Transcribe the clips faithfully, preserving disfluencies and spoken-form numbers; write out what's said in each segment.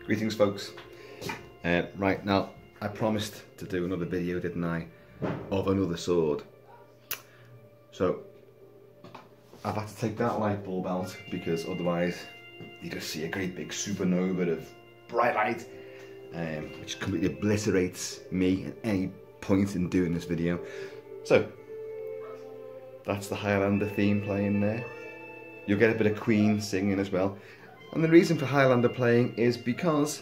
Greetings folks. Uh, right now, I promised to do another video, didn't I, of another sword. So, I've had to take that light bulb out because otherwise you just see a great big supernova of bright light, um, which completely obliterates me at any point in doing this video. So, that's the Highlander theme playing there. You'll get a bit of Queen singing as well. And the reason for Highlander playing is because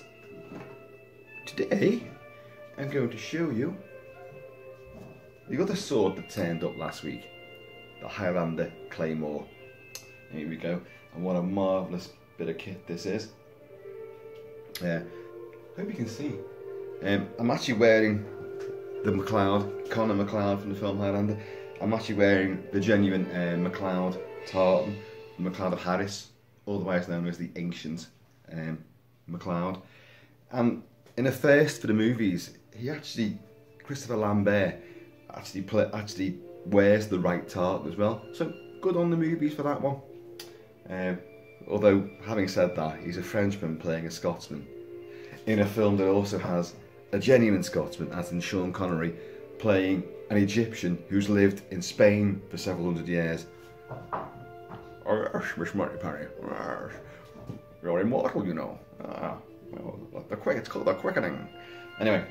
today I'm going to show you the other sword that turned up last week, the Highlander claymore. Here we go, and what a marvellous bit of kit this is. Yeah, uh, hope you can see. Um, I'm actually wearing the Macleod, Connor Macleod from the film Highlander. I'm actually wearing the genuine uh, Macleod tartan, the Macleod of Harris, otherwise known as the ancient um, Macleod. And in a first for the movies, he actually, Christopher Lambert, actually play, actually wears the right tartan as well. So good on the movies for that one. Um, although, having said that, he's a Frenchman playing a Scotsman in a film that also has a genuine Scotsman, as in Sean Connery, playing an Egyptian who's lived in Spain for several hundred years. Oh, Miss Monty Penny, you're immortal, you know. Ah, well, the quick, it's called the quickening. Anyway,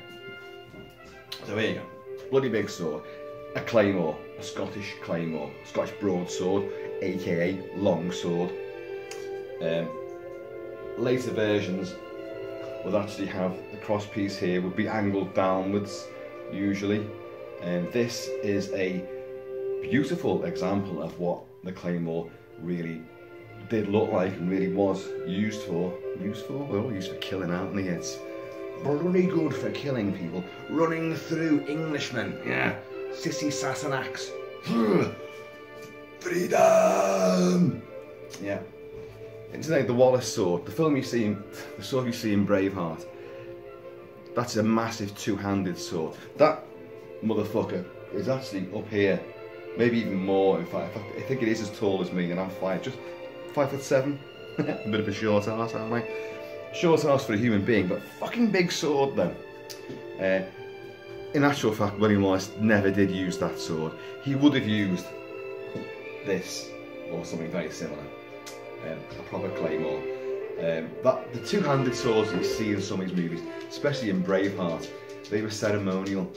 so here you go. Bloody big sword, a claymore, a Scottish claymore, Scottish broadsword, aka long sword. Um, later versions would actually have the cross piece here, would be angled downwards usually. And this is a beautiful example of what the claymore really did look like and really was used for. Used for? Well, used for killing, aren't they? It's bloody good for killing people. Running through Englishmen, yeah. Sissy Sassenachs. Freedom! Yeah. It's like the Wallace sword. The film you see in, the sword you see in Braveheart. That's a massive two-handed sword. That motherfucker is actually up here. Maybe even more, in fact. I think it is as tall as me, and I'm five, just five foot seven. A bit of a short ass, aren't I? Short ass for a human being, but fucking big sword then. Uh, in actual fact, William Wallace never did use that sword. He would have used this, or something very similar. Um, a proper claymore. Um, that, the two-handed swords you see in some of these movies, especially in Braveheart, they were ceremonial.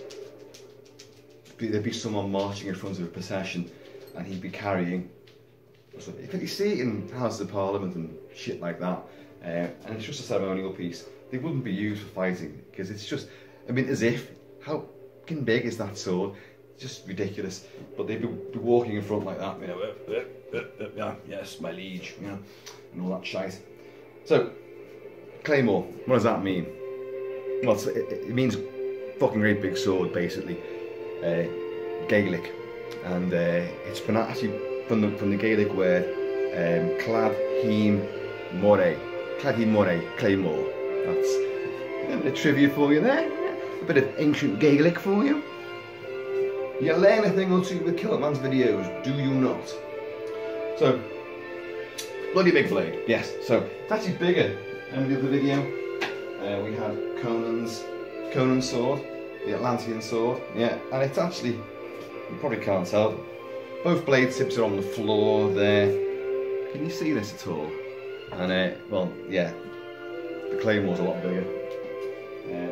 There'd be someone marching in front of a procession and he'd be carrying, so you see it in Houses of Parliament and shit like that, uh, and it's just a ceremonial piece. They wouldn't be used for fighting because it's just, I mean, as if, how fucking big is that sword? It's just ridiculous. But they'd be, be walking in front like that, you know, uh, uh, uh, uh, yeah, yes, my liege, you know, and all that shite. So, claymore, what does that mean? Well, it's, it, it means fucking great big sword, basically. Uh, Gaelic, and uh, it's actually from the, from the Gaelic word um, clad hím more, clad hím more, claymore. That's a bit of trivia for you there, a bit of ancient Gaelic for you. You learn a thing or two with Kilt-Man's videos, do you not? So, bloody big blade, yes. So it's actually bigger than the other video. Uh, we had Conan's Conan's sword. The Atlantean sword, yeah, and it's actually, you probably can't tell, both blade tips are on the floor there. Can you see this at all? And uh, well, yeah, the claymore's a lot bigger, uh,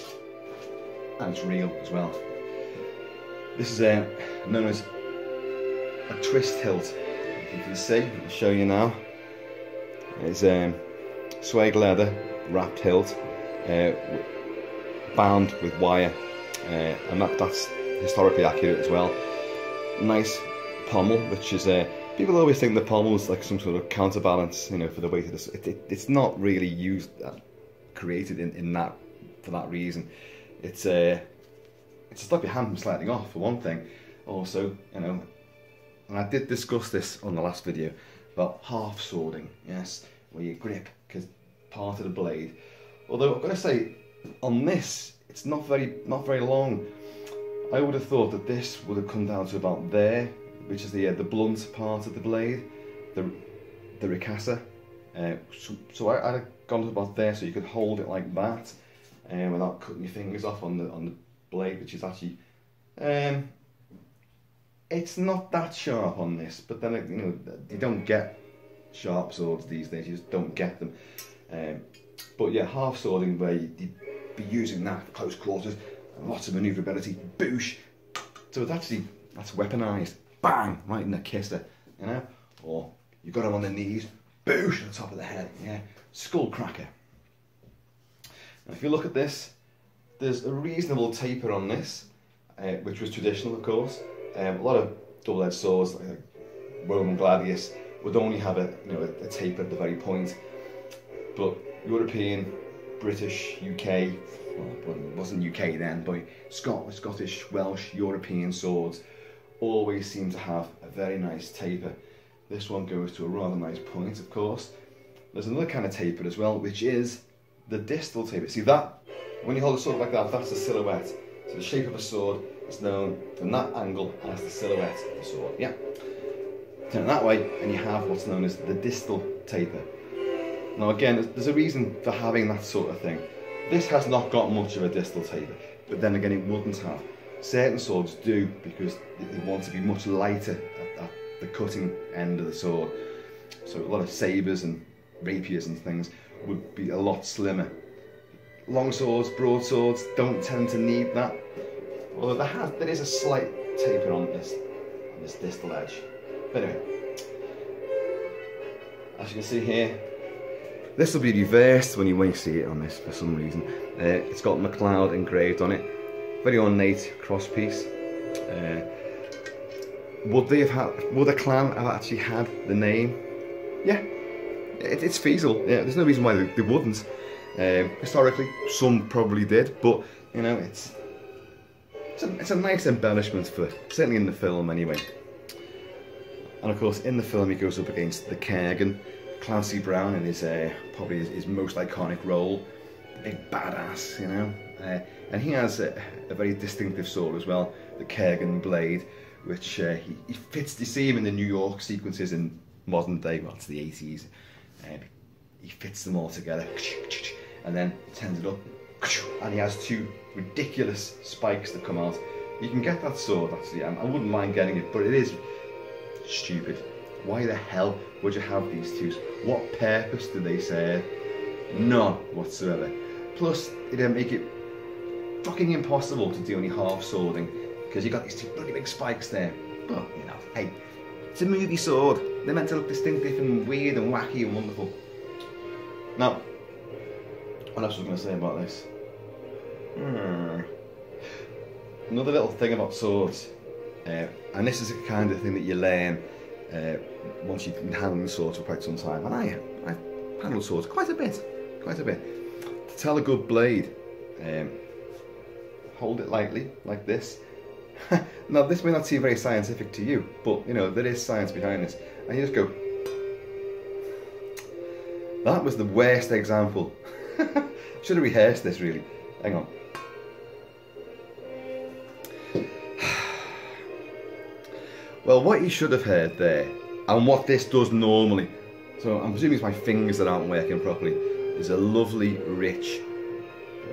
and it's real as well. This is uh, known as a twist hilt. You can see, I'll show you now. It's um, suede leather wrapped hilt. Uh, bound with wire, uh, and that, that's historically accurate as well. Nice pommel, which is, uh, people always think the pommel is like some sort of counterbalance, you know, for the weight of this. It, it, it's not really used, uh, created in, in that, for that reason. It's, uh, it's to stop your hand from sliding off, for one thing. Also, you know, and I did discuss this on the last video, about half swording, yes, where you grip, because part of the blade. Although, I've got to say, on this, it's not very not very long. I would have thought that this would have come down to about there, which is the uh, the blunt part of the blade, the the ricassa, Uh, so so I, I'd gone to about there, so you could hold it like that, um, without cutting your fingers off on the on the blade, which is actually, um, it's not that sharp on this. But then you know you don't get sharp swords these days. You just don't get them. Um, but yeah, half swording where you'd be using that for close quarters, and lots of manoeuvrability, boosh. So it's actually that's weaponized, bang, right in the kisser, you know, or you got them on the knees. Boosh on the top of the head, yeah, skull cracker. Now if you look at this, there's a reasonable taper on this, uh, which was traditional, of course. Um, a lot of double-edged swords, like, like Roman gladius, would only have a you know a, a taper at the very point. But European, British, U K, well, it wasn't U K then, but Scot Scottish, Welsh, European swords always seem to have a very nice taper. This one goes to a rather nice point, of course. There's another kind of taper as well, which is the distal taper. See that? When you hold a sword like that, that's the silhouette. So the shape of a sword is known from that angle as the silhouette of the sword. Yeah. Turn it that way, and you have what's known as the distal taper. Now again, there's a reason for having that sort of thing. This has not got much of a distal taper, but then again, it wouldn't have. Certain swords do, because they want to be much lighter at, at the cutting end of the sword. So a lot of sabres and rapiers and things would be a lot slimmer. Long swords, broadswords don't tend to need that. Although there, has, there is a slight taper on this, on this distal edge. But anyway, as you can see here, this will be reversed when you, when you see it on this for some reason. Uh, it's got Macleod engraved on it. Very ornate cross piece. Uh, Would they have had, would a clan have actually had the name? Yeah, it, it's feasible. Yeah, there's no reason why they, they wouldn't. Um, historically, some probably did, but you know, it's it's a, it's a nice embellishment for certainly in the film anyway. And of course, in the film, he goes up against the Kurgan, Clancy Brown, in his uh, probably his, his most iconic role, the big badass, you know. Uh, and he has a, a very distinctive sword as well, the Kurgan blade, which uh, he, he fits, you see him in the New York sequences in modern day, well it's the eighties, uh, he fits them all together, and then turns it up, and he has two ridiculous spikes that come out. You can get that sword actually, I wouldn't mind getting it, but it is stupid. Why the hell would you have these two? What purpose do they serve? None whatsoever. Plus, it'd make it fucking impossible to do any half swording, because you got these two bloody big spikes there. But, you know, hey, it's a movie sword. They're meant to look distinctive and weird and wacky and wonderful. Now, what else was I going to say about this? Hmm. Another little thing about swords, uh, and this is the kind of thing that you learn uh, once you've been handling swords for quite some time. And I, I've handled swords quite a bit, quite a bit. To tell a good blade, um, hold it lightly, like this. Now this may not seem very scientific to you, but you know, there is science behind this. And you just go. That was the worst example. Should have rehearsed this really. Hang on. Well, what you should have heard there, and what this does normally, so I'm presuming it's my fingers that aren't working properly, is a lovely, rich, you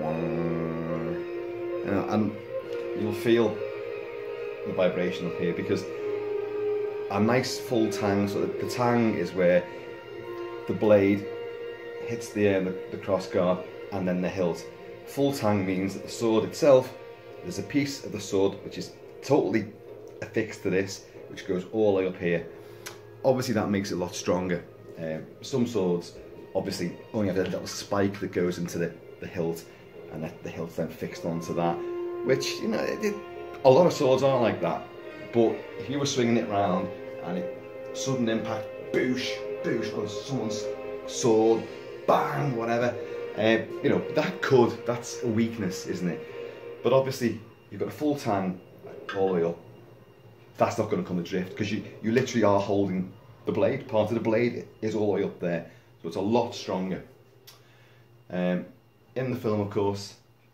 know, and you'll feel the vibration up here, because a nice full tang, so the tang is where the blade hits the, uh, the, the cross guard and then the hilt. Full tang means that the sword itself, there's a piece of the sword which is totally affixed to this, which goes all the way up here. Obviously that makes it a lot stronger. Um, some swords obviously only have a little spike that goes into the, the hilt, and that the hilt's then fixed onto that, which, you know, it, it, a lot of swords aren't like that. But if you were swinging it round and it sudden impact, boosh, boosh on someone's sword, bang, whatever, uh, you know, that could, that's a weakness, isn't it? But obviously you've got a full tang all the way up. That's not going to come adrift, because you, you literally are holding the blade. Part of the blade is all the way up there, so it's a lot stronger. Um, in the film, of course,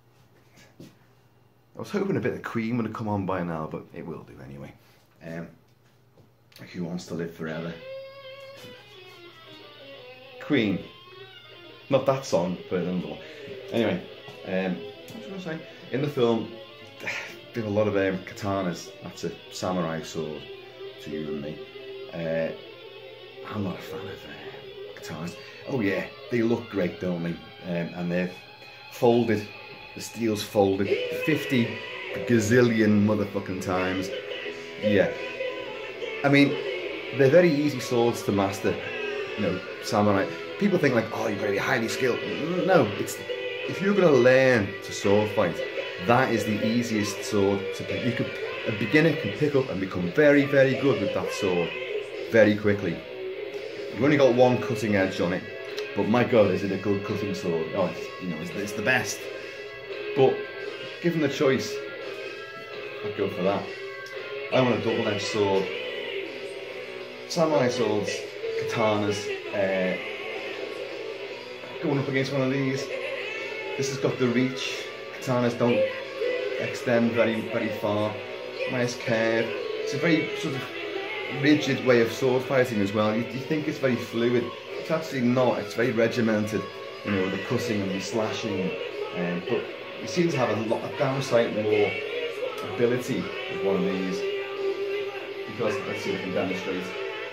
I was hoping a bit of Queen would have come on by now, but it will do anyway. Um, Who Wants to Live Forever? Queen. Not that song, but another one. Anyway, um, what was I saying? In the film, they have a lot of um, katanas. That's a samurai sword to you and me. Uh, I'm not a fan of uh, katanas. Oh yeah, they look great, don't they? Um, and they're folded. The steel's folded fifty gazillion motherfucking times. Yeah. I mean, they're very easy swords to master. You know, samurai. People think like, oh, you're very highly skilled. No, it's if you're going to learn to sword fight, that is the easiest sword to pick. You could, a beginner can pick up and become very, very good with that sword very quickly. You've only got one cutting edge on it, but my God, is it a good cutting sword? Oh, it's, you know, it's, it's the best. But given the choice, I'd go for that. I want a double-edged sword. Samurai swords, katanas. Uh, going up against one of these. This has got the reach. Katanas don't extend very, very far. Nice curve. It's a very sort of rigid way of sword fighting as well. You, you think it's very fluid. It's actually not. It's very regimented. You know, the cutting and the slashing. Um, but you seem to have a lot of downside more ability with one of these. Because let's see if I can demonstrate.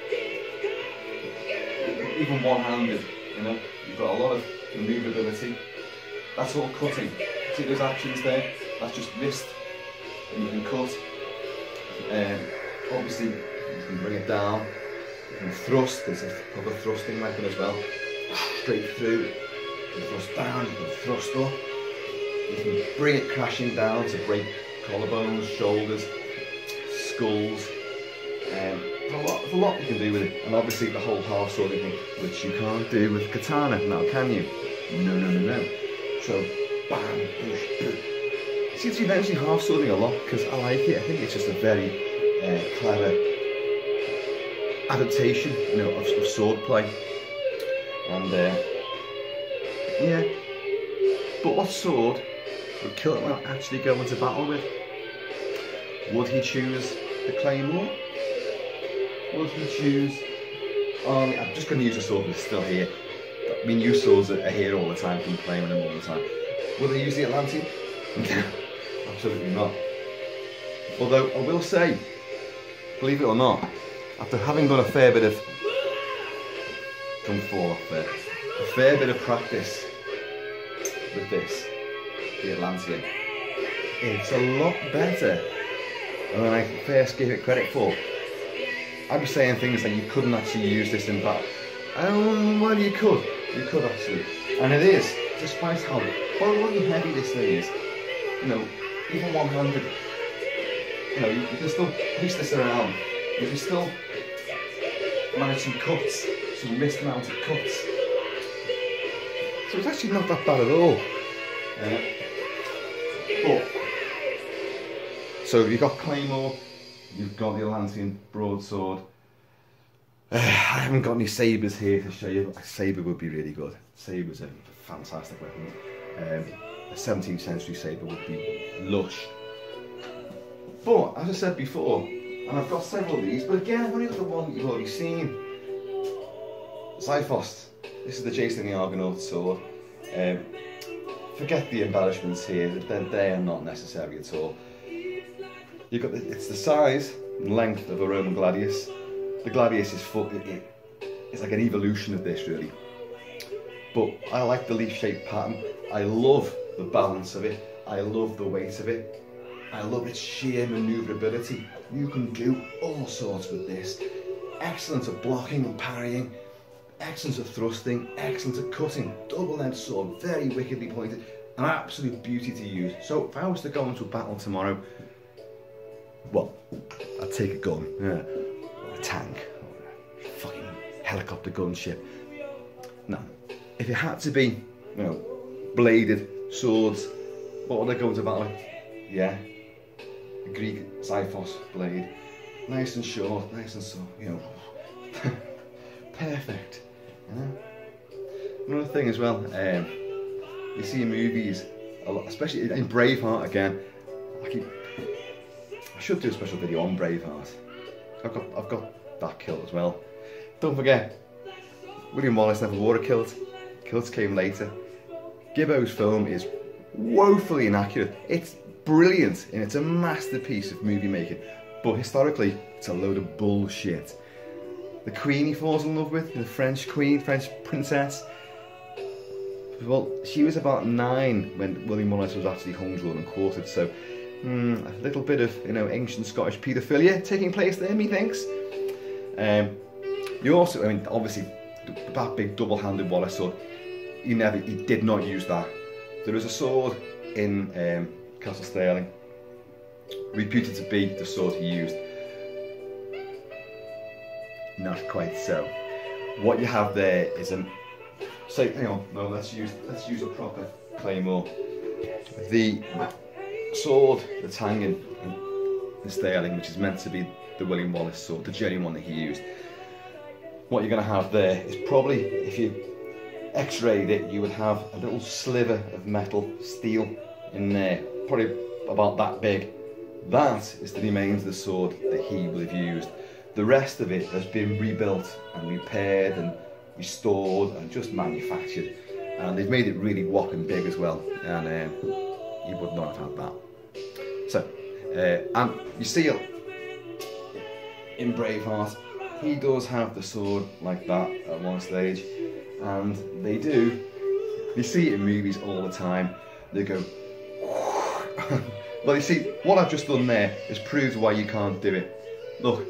Even one-handed, you know, you've got a lot of manoeuvrability. That's all cutting. See those actions there? That's just wrist, and you can cut. Um, obviously, you can bring it down. You can thrust. There's a proper thrusting weapon as well. Straight through. You can thrust down. You can thrust up. You can bring it crashing down to break collarbones, shoulders, skulls. Um, there's, a lot, there's a lot you can do with it, and obviously the whole half swording thing, which you can't do with katana now, can you? No, no, no, no. So, bam, push, push. Seems to be mentioning half swording a lot because I like it. I think it's just a very uh, clever adaptation, you know, of, of sword play. And uh, yeah. But what sword would Kilt-Man actually go into battle with? Would he choose the claymore? Would he choose? Oh, I'm just going to use a sword that's still here. I mean, you swords are here all the time, can play with them all the time. Will they use the Atlantean? Absolutely not. Although I will say, believe it or not, after having done a fair bit of, don't fall off there, a fair bit of practice with this, the Atlantean, it's a lot better than I first gave it credit for. I was saying things like you couldn't actually use this in battle. Um, well, you could. You could actually. And it is, despite how horribly heavy this thing is. You know, even one-handed, you know, you, you can still push this around. You can still manage some cuts, some wrist-mounted cuts. So it's actually not that bad at all. Uh, but, so you've got claymore, you've got the Atlantean broadsword. Uh, I haven't got any sabres here to show you. A sabre would be really good. Sabres are a fantastic weapon. Um, a seventeenth century sabre would be lush. But, as I said before, and I've got several of these, but again, I've only got the one that you've already seen. Xiphos. This is the Jason the Argonaut sword. Um, forget the embellishments here, they're, they are not necessary at all. You've got the, it's the size and length of a Roman gladius. The gladius is full, it, it, it's like an evolution of this really. But I like the leaf-shaped pattern. I love the balance of it. I love the weight of it. I love its sheer manoeuvrability. You can do all sorts with this. Excellent at blocking and parrying. Excellent at thrusting. Excellent at cutting. Double-edged sword, very wickedly pointed. An absolute beauty to use. So if I was to go into a battle tomorrow, well, I'd take a gun, yeah, or a tank, or a fucking helicopter gunship. No, if it had to be, you know, bladed swords, what would I go into battle with? Yeah, a Greek Xiphos blade, nice and short, nice and so, you know, perfect. You know? Another thing as well, um, you see in movies, a lot, especially in Braveheart again. I keep. I should do a special video on Braveheart. I've got, I've got that kilt as well. Don't forget, William Wallace never wore a kilt. Kilts came later. Gibbo's film is woefully inaccurate. It's brilliant and it's a masterpiece of movie making, but historically it's a load of bullshit. The queen he falls in love with, the French queen, French princess, well, she was about nine when William Wallace was actually hung, drawn and quartered, so hmm, a little bit of, you know, ancient Scottish paedophilia taking place there, methinks. Um, you also, I mean, obviously, that big double-handed Wallace sword, he never, he did not use that. There is a sword in um, Castle Stirling, reputed to be the sword he used. Not quite so. What you have there is an, say, hang on, no, let's use, let's use a proper claymore. The sword that's hanging in Stirling, which is meant to be the William Wallace sword, the genuine one that he used. What you're going to have there is probably, if you x-rayed it, you would have a little sliver of metal, steel in there, probably about that big. That is the remains of the sword that he would have used. The rest of it has been rebuilt and repaired and restored and just manufactured, and they've made it really whopping big as well, and um, you would not have had that. So, uh, and you see it in Braveheart, he does have the sword like that at one stage, and they do, you see it in movies all the time, they go well, you see, what I've just done there is proves why you can't do it. Look,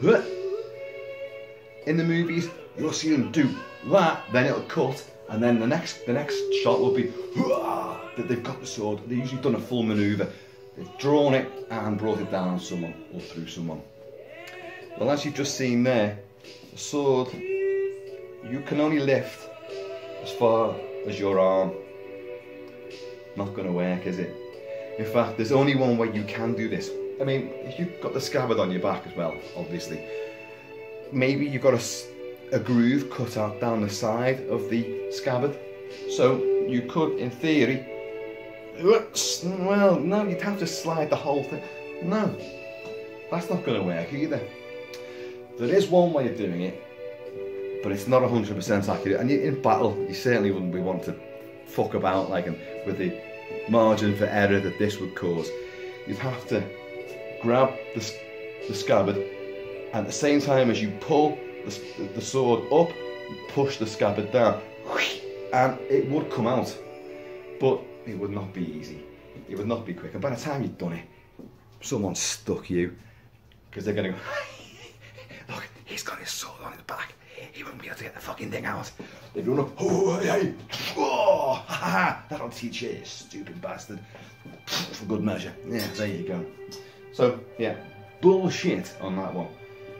in the movies you'll see them do that, then it'll cut, and then the next the next shot will be that they've got the sword. They've usually done a full manoeuvre, they've drawn it and brought it down on someone or through someone. Well, as you've just seen there, the sword you can only lift as far as your arm. Not going to work, is it? In fact, there's only one way you can do this. I mean, if you've got the scabbard on your back as well, obviously, maybe you've got a, a groove cut out down the side of the scabbard, so you could, in theory, well, no, you'd have to slide the whole thing. No, that's not going to work either. There is one way of doing it, but it's not one hundred percent accurate, and in battle you certainly wouldn't be wanting to fuck about like and with the margin for error that this would cause. You'd have to grab the, the scabbard, and at the same time as you pull the, the sword up, you push the scabbard down, and it would come out, but it would not be easy. It would not be quick, and by the time you've done it, someone stuck you, because they're going to go, look, he's got his sword on his back, he won't be able to get the fucking thing out. They'd run up, oh, hey, oh, ha, ha, that'll teach you, you stupid bastard. For good measure. Yeah, there you go. So, yeah, bullshit on that one.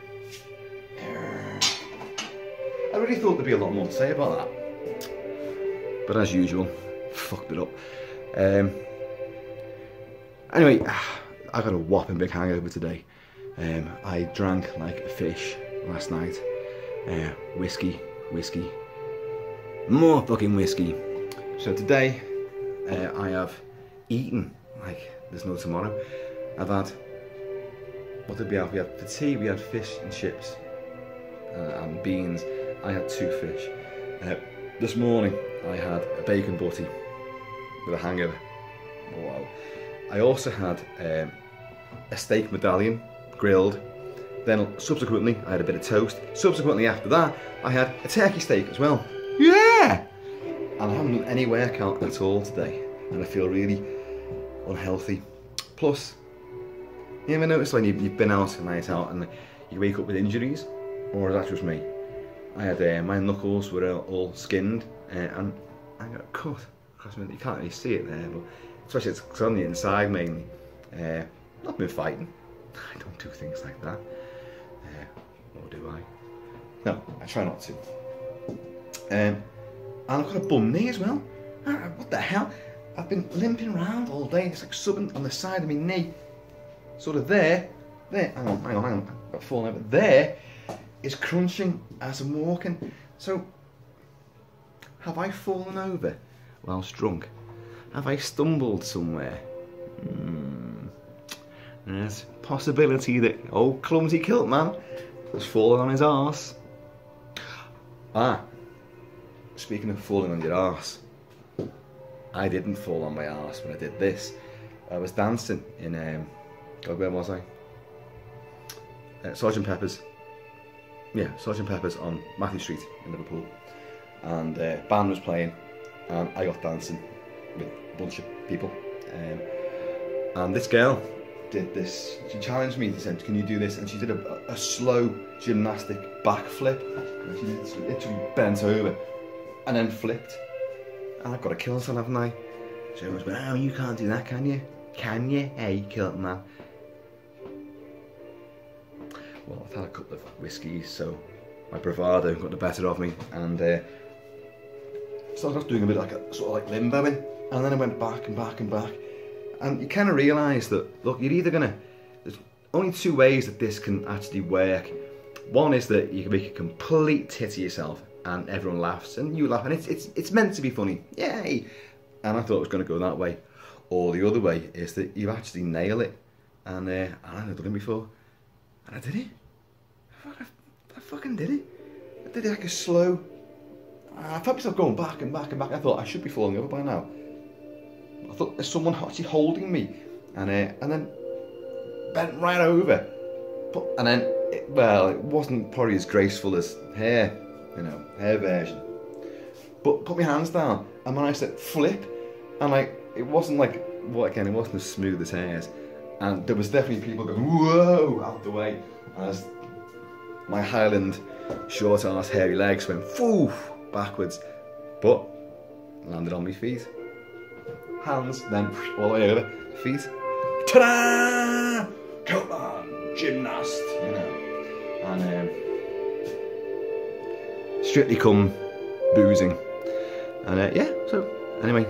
I really thought there'd be a lot more to say about that, but as usual, fucked it up. Um, anyway, I got a whopping big hangover today. Um, I drank like a fish last night. Uh, whiskey, whiskey, more fucking whiskey. So today, uh, I have eaten like there's no tomorrow. I've had, what did we have? We had, for tea we had fish and chips uh, and beans. I had two fish. Uh, this morning I had a bacon butty with a hangover. Wow. I also had um, a steak medallion grilled. Then subsequently I had a bit of toast. Subsequently after that I had a turkey steak as well. Yeah! And I haven't done any workout at all today, and I feel really unhealthy. Plus, you ever notice when you've been out a night out and you wake up with injuries? Or is that just me? I had, uh, my knuckles were all skinned, uh, and I got a cut. You can't really see it there, but especially it's on the inside mainly. Uh, not been fighting. I don't do things like that. Uh, or do I? No, I try not to. Um, and I've got a bum knee as well. Uh, what the hell? I've been limping around all day. It's like subbing on the side of my knee. Sort of there. There. Hang on, hang on, hang on. I've got fallen over. There is crunching as I'm walking. So, have I fallen over whilst drunk? Have I stumbled somewhere? Hmm. There's a possibility that old clumsy Kilt-Man has fallen on his arse. Ah, speaking of falling on your arse, I didn't fall on my arse when I did this. I was dancing in, um, God, where was I? Uh, Sergeant Pepper's. Yeah, Sergeant Pepper's on Macleod Street in Liverpool. And uh, band was playing, and I got dancing with a bunch of people. Um, and this girl did this. She challenged me. She said, "Can you do this?" And she did a, a slow gymnastic backflip. And she literally bent over and then flipped. And I've got a kilt on, haven't I? So everyone's going, "Oh, you can't do that, can you? Can you? Hey, Kilt-Man." Well, I've had a couple of whiskies, so my bravado got the better of me, and uh, started off doing a bit like a sort of like limboing, and then I went back and back and back, and you kind of realise that, look, you're either gonna, there's only two ways that this can actually work. One is that you can make a complete tit of yourself, and everyone laughs, and you laugh, and it's it's it's meant to be funny, yay! And I thought it was going to go that way. Or the other way is that you actually nail it, and uh, I've never done it before. And I did it. I, I fucking did it. I did it like a slow. I felt myself going back and back and back. I thought I should be falling over by now. I thought there's someone actually holding me, and uh, and then bent right over. But and then it, well, it wasn't probably as graceful as hair, you know, hair version. But put my hands down, and when I said flip, and like it wasn't like well again, it wasn't as smooth as hairs. And there was definitely people going, whoa, out the way, as my Highland short ass hairy legs went foof backwards, but landed on my feet. Hands, then all the way over, feet. Ta-da! Kilt-Man, gymnast, you know. And um, strictly come boozing. And uh, yeah, so anyway,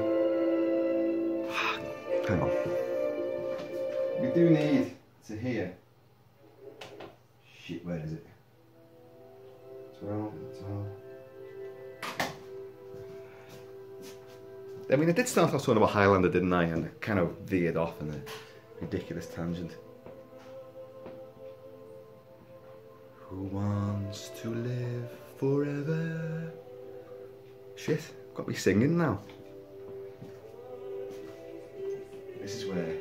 hang on. We do need to hear. Shit, where is it? twelve, twelve. I mean, I did start off talking about Highlander, didn't I? And I kind of veered off in a ridiculous tangent. Who wants to live forever? Shit, got me singing now. This is where.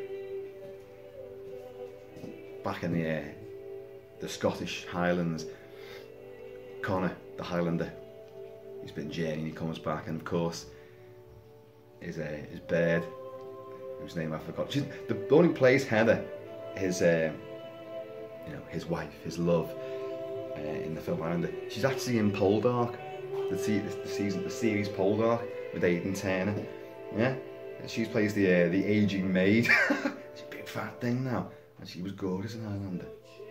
Back in the uh, the Scottish Highlands, Connor, the Highlander, he's been journeying, he comes back, and of course, his uh, his bird, whose name I forgot. She's, the only plays Heather, his uh, you know his wife, his love, uh, in the film Highlander. She's actually in Poldark, the, the, the season, the series Poldark with Aidan Turner. Yeah, and she plays the uh, the aging maid. She's a big fat thing now. And she was gorgeous in Highlander.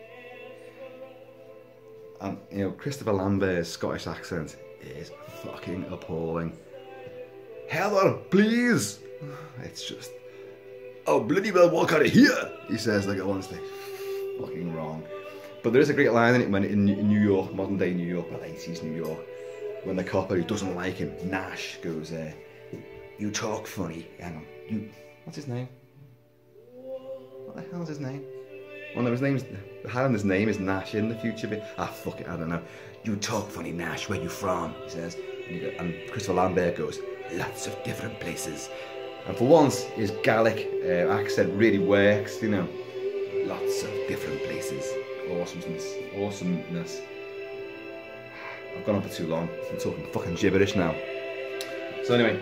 And, you know, Christopher Lambert's Scottish accent is fucking appalling. Heather, please! It's just, oh, bloody well walk out of here, he says, like, honestly. Fucking wrong. But there is a great line in it when in, in New York, modern day New York, well, eighties New York, when the copper who doesn't like him, Nash, goes, uh, you talk funny. Hang on, you, what's his name? What the hell's his name? Well, no, his name's, the Highlander's name is Nash in the future bit. Ah, fuck it, I don't know. You talk funny, Nash, where you from? He says. And, go, and Christopher Lambert goes, lots of different places. And for once, his Gaelic uh, accent really works, you know. Lots of different places. Awesomeness. Awesomeness. I've gone on for too long. I'm talking fucking gibberish now. So anyway.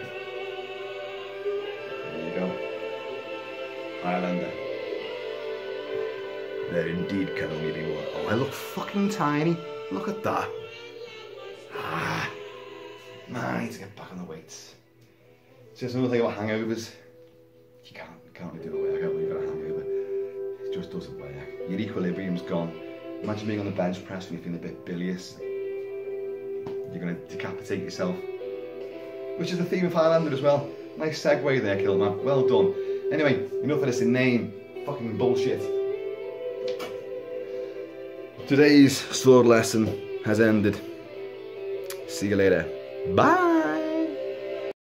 There you go. Highlander. There indeed can only be one. Oh, I look fucking tiny. Look at that. Ah, man, I need to get back on the weights. So there's another thing about hangovers. You can't, you can't really do it. I can't believe you've got a hangover. It just doesn't work. Your equilibrium's gone. Imagine being on the bench press when you're feeling a bit bilious. You're going to decapitate yourself. Which is the theme of Highlander as well. Nice segue there, Kilt-Man. Well done. Anyway, enough of this inane fucking bullshit. Today's sword lesson has ended. See you later. Bye!